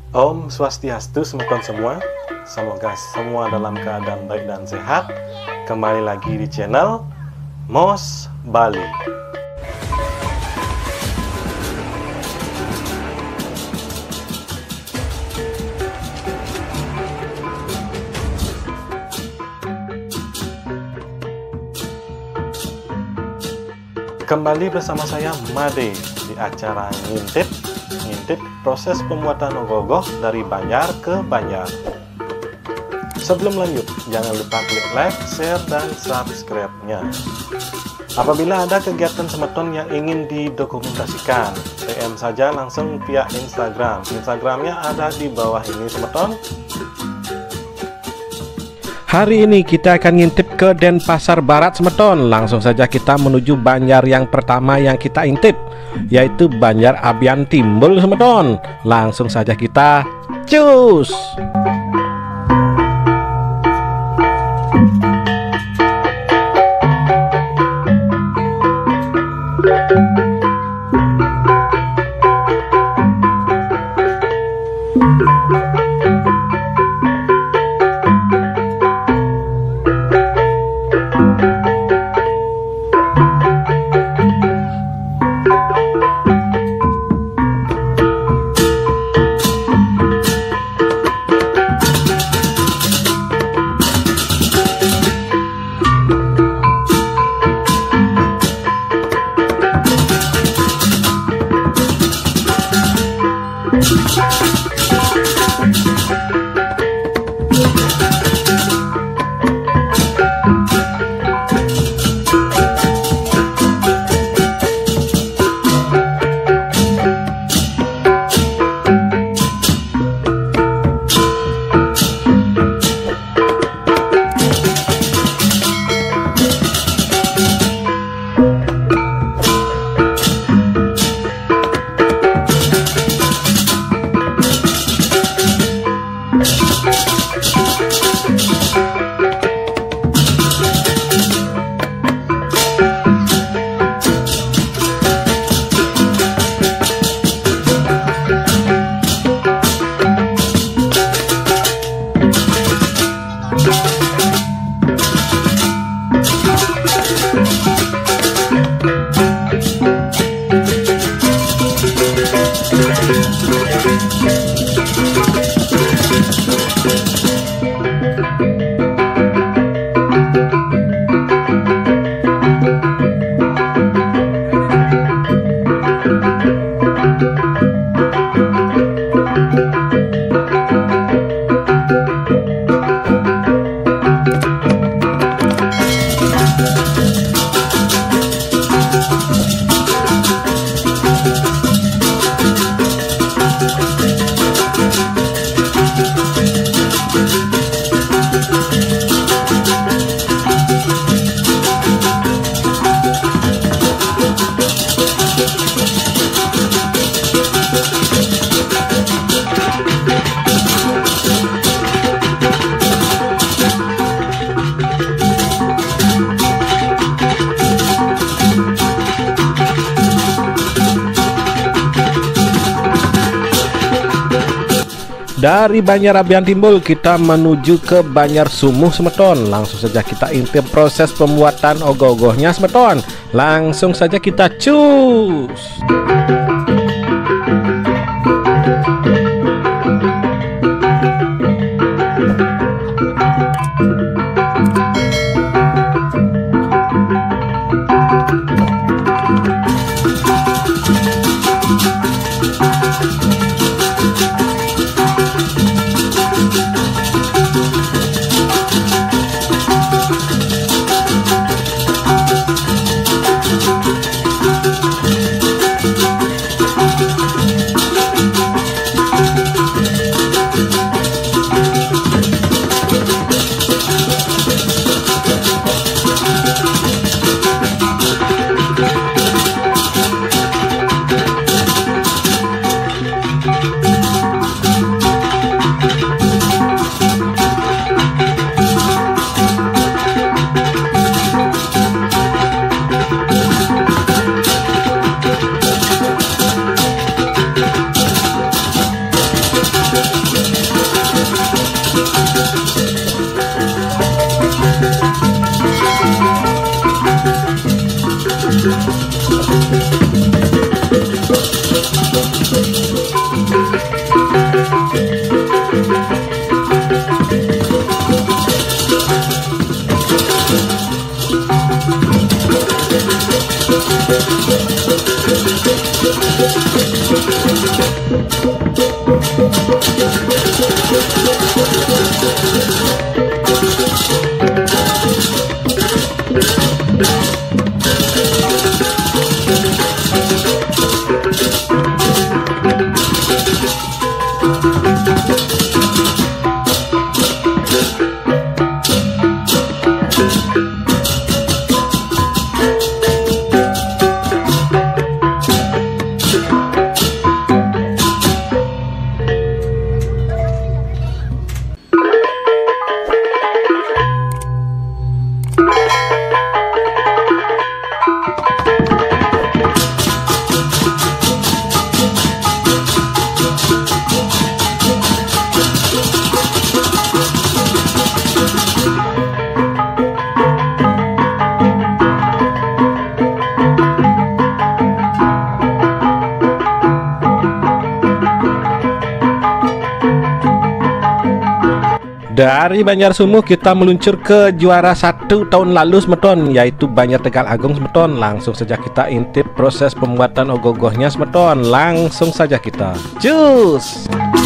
Om Swastiastu semoga semua. Semoga semua dalam keadaan baik dan sehat. Kembali lagi di channel Mos Bali. Kembali bersama saya Made di acara ngintip proses pembuatan ogoh-ogoh dari Banjar ke Banjar. Sebelum lanjut, jangan lupa klik like, share, dan subscribe-nya. Apabila ada kegiatan semeton yang ingin didokumentasikan, PM saja langsung via Instagram. Instagramnya ada di bawah ini semeton. Hari ini kita akan ngintip ke Denpasar Barat semeton. Langsung saja kita menuju Banjar yang pertama yang kita intip, yaitu Banjar Abian Timbul semeton. Langsung saja kita cus. Dari Banjar Abian Timbul kita menuju ke Banjar Sumuh semeton. Langsung saja kita intip proses pembuatan ogoh-ogohnya semeton. Langsung saja kita cus. Dari Banjar Sumuh kita meluncur ke juara 1 tahun lalu semeton, yaitu Banjar Tegal Agung semeton. Langsung saja kita intip proses pembuatan ogoh-ogohnya semeton. Langsung saja kita cus.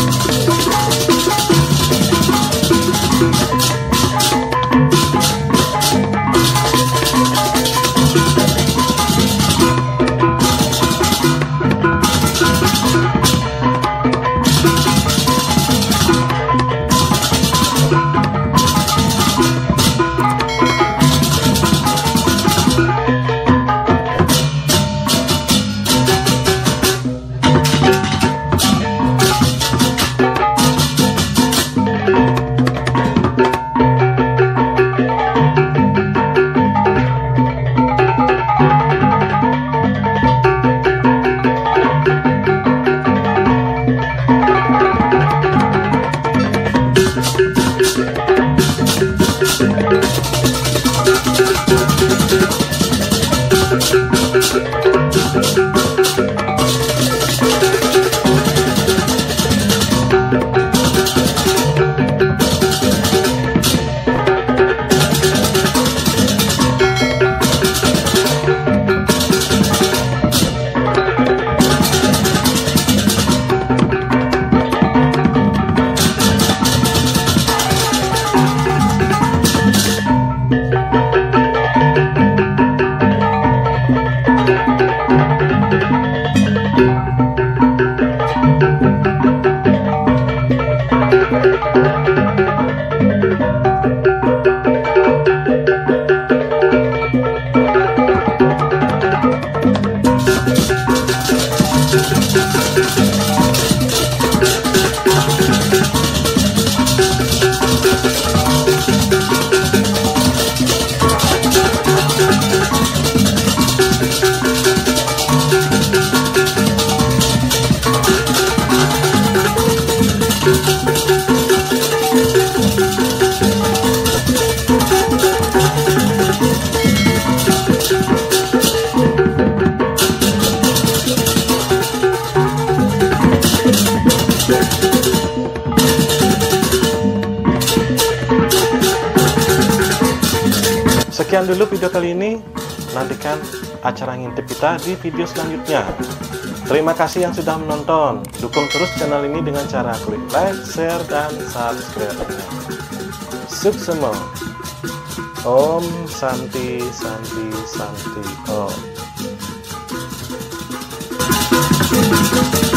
Sekian dulu video kali ini. Nantikan acara ngintip kita di video selanjutnya. Terima kasih yang sudah menonton. Dukung terus channel ini dengan cara klik like, share, dan subscribe. Suksema. Om Santi Santi Santi Om.